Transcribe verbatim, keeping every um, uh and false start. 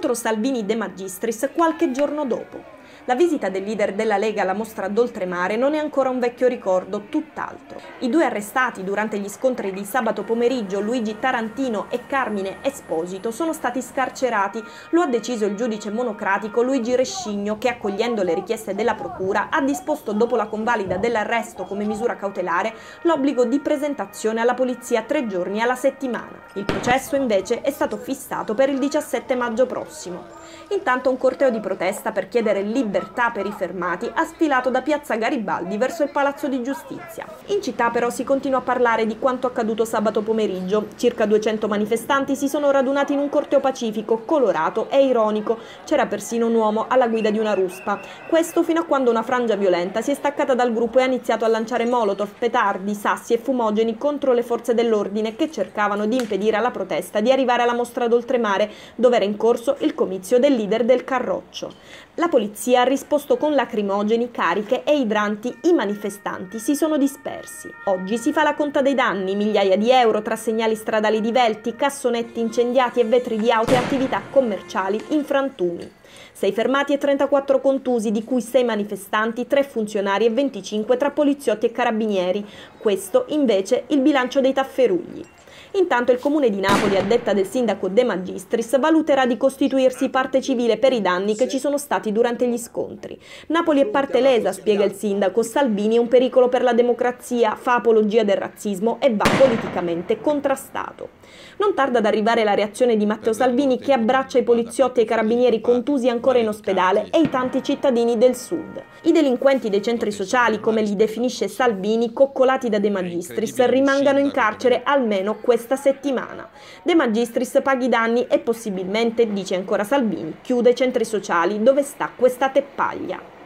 contro Salvini De Magistris qualche giorno dopo. La visita del leader della Lega alla mostra d'Oltremare non è ancora un vecchio ricordo, tutt'altro. I due arrestati durante gli scontri di sabato pomeriggio, Luigi Tarantino e Carmine Esposito, sono stati scarcerati. Lo ha deciso il giudice monocratico Luigi Rescigno, che, accogliendo le richieste della procura, ha disposto dopo la convalida dell'arresto come misura cautelare l'obbligo di presentazione alla polizia tre giorni alla settimana. Il processo invece è stato fissato per il diciassette maggio prossimo. Intanto un corteo di protesta per chiedere libertà per i fermati ha sfilato da Piazza Garibaldi verso il Palazzo di Giustizia. In città però si continua a parlare di quanto accaduto sabato pomeriggio. Circa duecento manifestanti si sono radunati in un corteo pacifico, colorato e ironico. C'era persino un uomo alla guida di una ruspa. Questo fino a quando una frangia violenta si è staccata dal gruppo e ha iniziato a lanciare molotov, petardi, sassi e fumogeni contro le forze dell'ordine che cercavano di impedire alla protesta di arrivare alla mostra d'Oltremare, dove era in corso il comizio del leader del Carroccio. La polizia ha risposto con lacrimogeni, cariche e idranti. I manifestanti si sono dispersi. Oggi si fa la conta dei danni: migliaia di euro tra segnali stradali divelti, cassonetti incendiati e vetri di auto e attività commerciali in frantumi. sei fermati e trentaquattro contusi, di cui sei manifestanti, tre funzionari e venticinque tra poliziotti e carabinieri. Questo invece il bilancio dei tafferugli. Intanto il Comune di Napoli, a detta del sindaco De Magistris, valuterà di costituirsi parte civile per i danni che ci sono stati durante gli scontri. Napoli è parte lesa, spiega il sindaco. Salvini è un pericolo per la democrazia, fa apologia del razzismo e va politicamente contrastato. Non tarda ad arrivare la reazione di Matteo Salvini, che abbraccia i poliziotti e i carabinieri contusi ancora in ospedale e i tanti cittadini del sud. I delinquenti dei centri sociali, come li definisce Salvini, coccolati da De Magistris, rimangano in carcere almeno questa settimana. De Magistris paghi i danni e possibilmente, dice ancora Salvini, chiude i centri sociali dove sta questa teppaglia.